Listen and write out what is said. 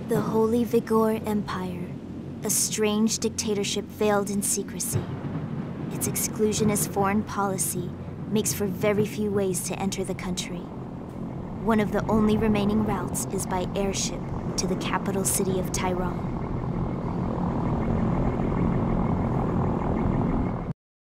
The Holy Vigor Empire, a strange dictatorship veiled in secrecy. Its exclusionist foreign policy makes for very few ways to enter the country. One of the only remaining routes is by airship to the capital city of Tyrone.